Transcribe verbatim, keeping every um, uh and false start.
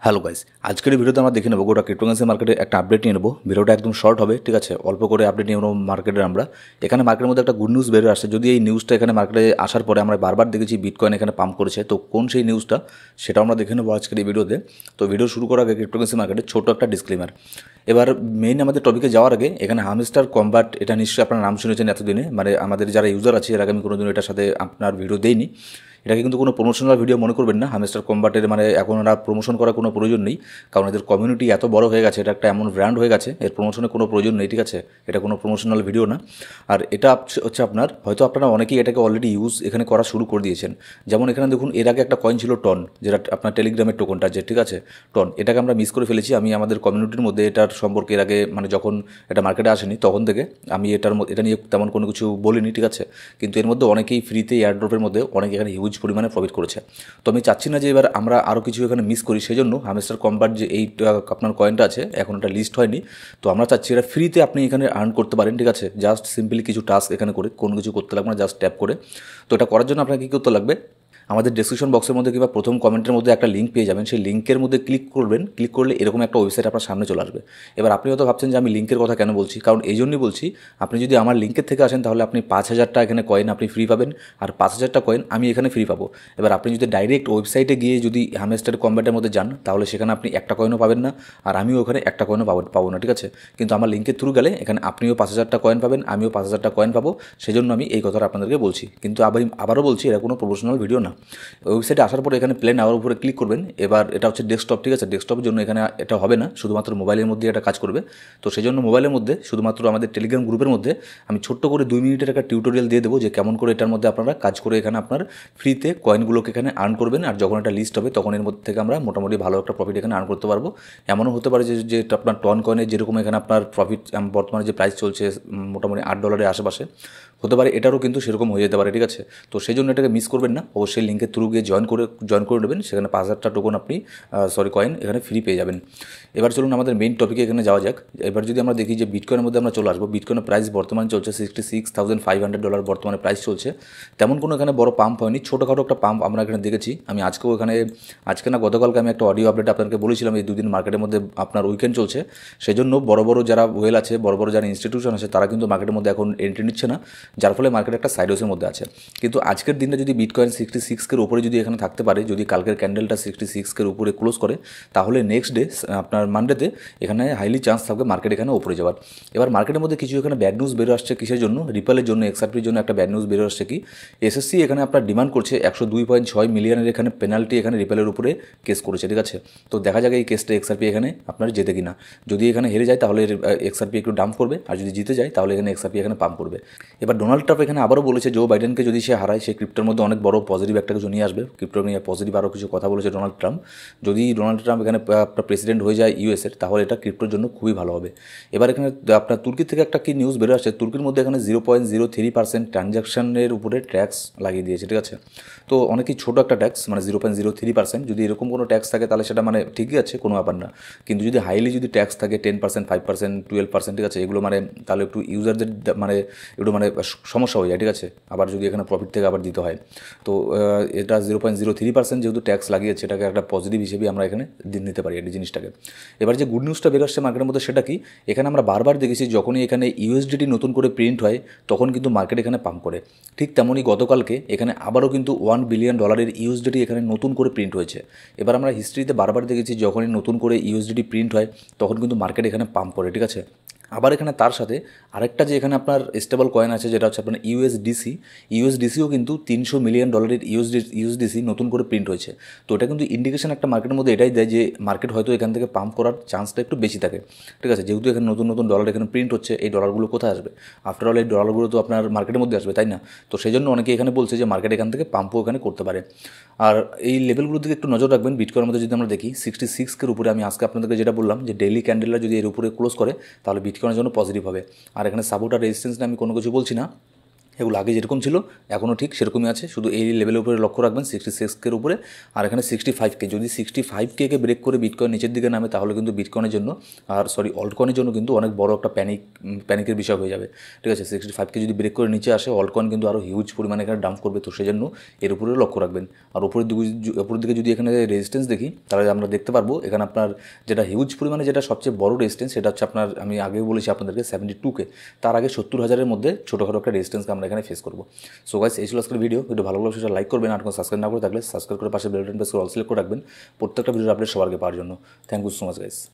Hello guys, আজকের ভিডিওতে আমরা দেখে নেব গোটা ক্রিপ্টোকারেন্সি মার্কেটে একটা আপডেট নিয়ে নেব। ভিডিওটা একদম শর্ট হবে, ঠিক আছে? অল্প করে আপডেট নিয়ে নেব মার্কেটের। আমরা এখানে মার্কেটের মধ্যে একটা গুড নিউজ বেরো আসছে। যদি এই নিউজটা এখানে মার্কেটে আসার পরে আমরা বারবার দেখেছি বিটকয়েন এখানে পাম্প করেছে, তো কোন সেই নিউজটা সেটা আমরা দেখে নেবো আজকের এই ভিডিওতে। তো ভিডিও শুরু করার আগে ক্রিপ্টোকারেন্সি মার্কেটে ছোটো একটা ডিসক্লেমার। এবার মেইন আমাদের টপিকে যাওয়ার আগে এখানে হামস্টার কম্বাট, এটা নিশ্চয়ই আপনার নাম শুনেছেন এতদিনে, মানে আমাদের যারা ইউজার আছে এর আগে আমি কোনোদিন এটার সাথে আপনার ভিডিও দেইনি। এটাকে কিন্তু কোনো প্রমোশনাল ভিডিও মনে করবেন না। হামস্টার কম্বাটের মানে এখন আর প্রমোশন করার কোনো প্রয়োজন নেই, কারণ এদের কমিউনিটি এত বড় হয়ে গেছে, এটা একটা এমন ব্র্যান্ড হয়ে গেছে, এর প্রমোশনের কোনো প্রয়োজন নেই, ঠিক আছে? এটা কোনো প্রমোশনাল ভিডিও না। আর এটা হচ্ছে আপনার, হয়তো আপনারা অনেকেই এটাকে অলরেডি ইউজ এখানে করা শুরু করে দিয়েছেন। যেমন এখানে দেখুন, এর আগে একটা কয়েন ছিল টন, যেটা আপনার টেলিগ্রামের টোকনটা, যে ঠিক আছে টন, এটাকে আমরা মিস করে ফেলেছি। আমি আমাদের কমিউনিটির মধ্যে এটার সম্পর্কে এর আগে মানে যখন এটা মার্কেটে আসেনি তখন থেকে আমি এটার এটা নিয়ে তেমন কোনো কিছু বলিনি, ঠিক আছে? কিন্তু এর মধ্যে অনেকেই ফ্রিতে এয়ারড্রপের মধ্যে অনেকে এখানে হিউজ পরিমাণে প্রফিট করেছে। তো আমি চাচ্ছি না যে এবার আমরা আরও কিছু এখানে মিস করি, সেই জন্য হামস্টার কম্বাট যে এই আপনার কয়েনটা আছে এখন এটা লিস্ট হয়নি, তো আমরা চাচ্ছি এটা ফ্রিতে আপনি এখানে আর্ন করতে পারেন, ঠিক আছে? জাস্ট সিম্পলি কিছু টাস্ক এখানে করে, কোনো কিছু করতে লাগবে না, জাস্ট ট্যাপ করে। তো এটা করার জন্য আপনাকে কী করতে লাগবে, আমাদের ডেসক্রিপশন বক্সের মধ্যে কিংবা প্রথম কমেন্টের মধ্যে একটা লিঙ্ক পেয়ে যাবেন, সেই লিঙ্কের মধ্যে ক্লিক করবেন। ক্লিক করলে এরকম একটা ওয়েবসাইট আপনার সামনে চলে আসবে। এবার আপনি হয়তো ভাবছেন যে আমি লিঙ্কের কথা কেন বলছি, কারণ এই জন্যই বলছি, আপনি যদি আমার লিঙ্কের থেকে আসেন তাহলে আপনি পাঁচ হাজারটা এখানে কয়েন আপনি ফ্রি পাবেন, আর পাঁচ হাজারটা কয়েন আমি এখানে ফ্রি পাবো। এবার আপনি যদি ডাইরেক্ট ওয়েবসাইটে গিয়ে যদি হামস্টার কম্বাটের মধ্যে যান তাহলে সেখানে আপনি একটা কয়েনও পাবেন না, আর আমিও ওখানে একটা কয়েনও পাবো পাবো না, ঠিক আছে? কিন্তু আমার লিঙ্কের থ্রু গেলে এখানে আপনিও পাঁচ হাজারটা কয়েন পাবেন, আমিও পাঁচ হাজারটা কয়েন পাবো। সেজন্য আমি এই কথাটা আপনাদেরকে বলছি। কিন্তু আবার আবারও বলছি, এটা কোনো প্রমোশনাল ভিডিও না। ওয়েবসাইটে আসার পরে এখানে প্লেন আওয়ার উপরে ক্লিক করবেন। এবার এটা হচ্ছে ডেস্কটপ, ঠিক আছে? ডেস্কটপের জন্য এখানে এটা হবে না, শুধুমাত্র মোবাইলের মধ্যে এটা কাজ করবে। তো সেই জন্য মোবাইলের মধ্যে শুধুমাত্র আমাদের টেলিগ্রাম গ্রুপের মধ্যে আমি ছোট্ট করে দুই মিনিটের একটা টিউটোরিয়াল দিয়ে দেবো, যে কেমন করে এটার মধ্যে আপনারা কাজ করে এখানে আপনার ফ্রিতে কয়েনগুলোকে এখানে আর্ন করবেন। আর যখন এটা লিস্ট হবে তখন এর মধ্যে থেকে আমরা মোটামুটি ভালো একটা প্রফিট এখানে আর্ন করতে পারবো। এমনও হতে পারে যে যে আপনার টন কয়েনের যেরকম এখানে আপনার প্রফিট বর্তমানে যে প্রাইস চলছে মোটামুটি আট ডলারের আশেপাশে, হতে পারে এটারও কিন্তু সেরকম হয়ে যেতে পারে, ঠিক আছে? তো সেই জন্য এটাকে মিস করবেন না, অবশ্যই লিঙ্কের থ্রু গিয়ে জয়েন করে জয়েন করে নেবেন। সেখানে পাঁচ হাজারটা টোকন আপনি সরি কয়েন এখানে ফ্রি পেয়ে যাবেন। এবার চলুন আমাদের মেইন টপিকে এখানে যাওয়া যাক। এবার যদি আমরা দেখি যে বিটকয়েনের মধ্যে আমরা চলে আসবো, বিটকয়েনের প্রাইস বর্তমানে চলছে sixty six thousand five hundred dollar বর্তমানে প্রাইস চলছে। তেমন কোনো এখানে বড় পাম্প হয়নি, ছোটোখাটো একটা পাম্প আমরা এখানে দেখেছি। আমি আজকেও এখানে, আজকে না গতকালকে আমি একটা অডিও আপডেট আপনাদেরকে বলেছিলাম, এই দুদিন মার্কেটের মধ্যে আপনার উইকেন্ড চলছে, সেই জন্য বড় বড় যারা ওয়েল আছে, বড় বড় যারা ইনস্টিটিউশন আছে, তারা কিন্তু মার্কেটের মধ্যে এখন এন্ট্রি নিচ্ছে না, যার ফলে মার্কেট একটা সাইডওয়েজের মধ্যে আছে। কিন্তু আজকের দিনটা যদি বিটকয়েন সিক্সটি সিক্সকের উপরে যদি এখানে থাকতে পারে, যদি কালকের ক্যান্ডেলটা সিক্সটি সিক্সকের উপরে ক্লোজ করে, তাহলে নেক্সট ডে আপনার মানডেতে এখানে হাইলি চান্স থাকবে মার্কেট এখানে উপরে যাওয়ার। এবার মার্কেটের মধ্যে কিছু এখানে ব্যাড নিউজ বেরো আসছে, কিসের জন্য? রিপেলের জন্য, এক্সআরপির জন্য একটা ব্যাড নিউজ বেরো আসছে কি, এসএসসি এখানে আপনার ডিমান্ড করছে একশো দুই পয়েন্ট ছয় মিলিয়নের এখানে পেনাল্টি এখানে রিপেলের উপরে কেস করেছে, ঠিক আছে? তো দেখা যাক এই কেসটা এক্সআরপি এখানে আপনার জেতে কিনা। যদি এখানে হেরে যায় তাহলে এক্সআরপি একটু ডাম্প করবে, আর যদি জিতে যায় তাহলে এখানে এক্সআরপি এখানে পাম্প করবে। এবার ডোনাল্ড ট্রাম্প এখানে আবারও বলেছে জো বাইডেনকে যদি সে হারায়, সে ক্রিপ্টোর মধ্যে অনেক বড় পজিটিভ একটা কিছু নিয়ে আসবে। ক্রিপ্টো নিয়ে পজিটিভ আরও কিছু কথা বলেছে ডোনাল্ড ট্রাম্প। যদি ডোনাল্ড ট্রাম্প এখানে আপনার প্রেসিডেন্ট হয়ে যায় ইউএসের, তাহলে এটা ক্রিপ্টোর জন্য খুবই ভালো হবে। এবার এখানে আপনার তুর্কি থেকে একটা কি নিউজ বেরো আসছে, তুর্কির মধ্যে এখানে zero point zero three percent ট্রানজাকশনের উপরে ট্যাক্স লাগিয়ে দিয়েছে, ঠিক আছে? তো অনেকই ছোটো একটা ট্যাক্স, মানে zero point zero three percent. যদি এরকম কোনো ট্যাক্স থাকে তাহলে সেটা মানে ঠিকই আছে, কোনো ব্যাপার না। কিন্তু যদি হাইলি যদি ট্যাক্স থাকে ten percent, five percent, twelve percent, ঠিক আছে, এগুলো মানে তাহলে একটু ইউজারদের মানে একটু মানে সমস্যা হয়ে যায়, ঠিক আছে? আবার যদি এখানে প্রফিট থেকে আবার দিতে হয়, তো এটা zero point zero three percent যেহেতু ট্যাক্স লাগিয়েছে, এটাকে একটা পজিটিভ হিসেবে আমরা এখানে নিতে পারি এই জিনিসটাকে। এবার যে গুড নিউজটা বের আসছে মার্কেটের মধ্যে সেটা কি, এখানে আমরা বারবার দেখেছি যখনই এখানে ইউএসডিটি নতুন করে প্রিন্ট হয় তখন কিন্তু মার্কেট এখানে পাম্প করে। ঠিক তেমনই গতকালকে এখানে আবারও কিন্তু ওয়ান বিলিয়ন ডলারের ইউএসডিটি এখানে নতুন করে প্রিন্ট হয়েছে। এবার আমরা হিস্ট্রিতে বারবার দেখেছি যখনই নতুন করে ইউএসডিটি প্রিন্ট হয় তখন কিন্তু মার্কেট এখানে পাম্প করে, ঠিক আছে? আবার এখানে তার সাথে আরেকটা যে এখানে আপনার স্টেবল কয়েন আছে, যেটা হচ্ছে আপনার ইউএসডিসি, ইউএসডিসিও কিন্তু তিনশো মিলিয়ন ডলারের ইউএসডি ইউএসডিসি নতুন করে প্রিন্ট হয়েছে। তো এটা কিন্তু ইন্ডিকেশন একটা মার্কেটের মধ্যে এটাই দেয় যে মার্কেট হয়তো এখান থেকে পাম্প করার চান্সটা একটু বেশি থাকে, ঠিক আছে? যেহেতু এখানে নতুন নতুন ডলার এখানে প্রিন্ট হচ্ছে, এই ডলারগুলো কোথায় আসবে? আফটার অল এই ডলারগুলো তো আপনার মার্কেটের মধ্যে আসবে, তাই না? তো সেই জন্য অনেকে এখানে বলছে যে মার্কেট এখান থেকে পাম্পও এখানে করতে পারে। আর এই লেভেলগুলোর দিকে একটু নজর রাখবেন। বিটকয়েনের মধ্যে যদি আমরা দেখি সিক্সটি সিক্সকের উপরে, আমি আজকে আপনাদেরকে যেটা বললাম যে ডেইলি ক্যান্ডেলটা যদি এর উপরে ক্লোজ করে তাহলে বিটকয়েনের জন্য পজিটিভ হবে। আর এখানে সাপোর্ট আর রেজিস্ট্যান্স নিয়ে আমি কোনো কিছু বলছি না, এগুলো আগে যেরকম ছিল এখনও ঠিক সেরকমই আছে, শুধু এই লেভেলের উপরে লক্ষ্য রাখবেন সিক্সটি সিক্স কের উপরে। আর এখানে সিক্সটি ফাইভ কে, যদি সিক্সটি ফাইভ কে কে ব্রেক করে বিটকয়েন নিচের দিকে নামে তাহলে কিন্তু বিটকয়েনের জন্য আর সরি অল্টকয়েনের জন্য কিন্তু অনেক বড় একটা প্যানিক প্যানিকের বিষয় হয়ে যাবে, ঠিক আছে। সিক্সটি ফাইভ কে যদি ব্রেক করে নিচে আসে অল্টকয়েন কিন্তু আরও হিউজ পরিমাণে এখানে ডাম্প করবে, তো সেই জন্য এর উপরে লক্ষ্য রাখবেন। আর উপরের দিকে উপরের দিকে যদি এখানে রেজিস্ট্যান্স দেখি তাহলে আমরা দেখতে পারবো এখানে আপনার যেটা হিউজ পরিমাণে যেটা সবচেয়ে বড় রেজিস্ট্যান্স সেটা হচ্ছে আপনার, আমি আগেও বলেছি আপনাদেরকে সেভেন্টি টু কে, তার আগে সত্তর হাজারের মধ্যে ছোটোখাটো একটা রেজিস্ট্যান্সকে আমরা এখানে ফেস করবো। সো গাইস এই ছিল আজকের ভিডিও। ভিডিও ভালো লাগলে সেটা লাইক করবেন, আর কোনো সাবস্ক্রাইব না করে থাকলে সাবস্ক্রাইব করে পাশে বেল বাটন প্রেস করে অল সিলেক্ট করে রাখবেন প্রত্যেকটা ভিডিওর আপডেট সবার আগে পাওয়ার জন্য। Thank you so much guys.